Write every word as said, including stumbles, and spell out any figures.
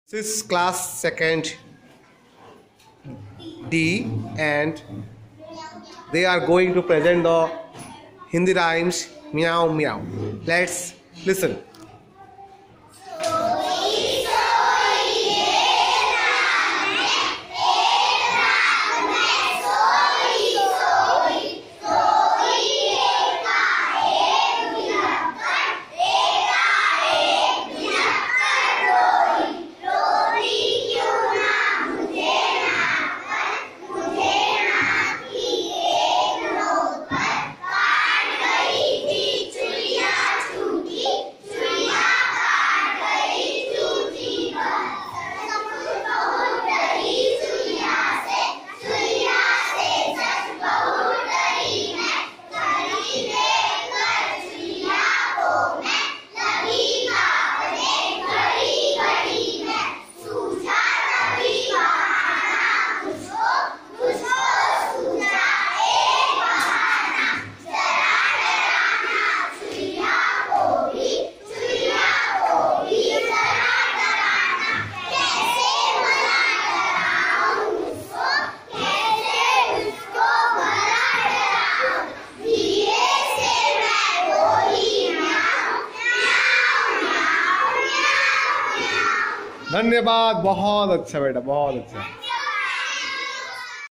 This is class second D and they are going to present the Hindi rhymes Meow Meow. Let's listen. धन्यवाद, बहुत अच्छा बेटा, बहुत अच्छा।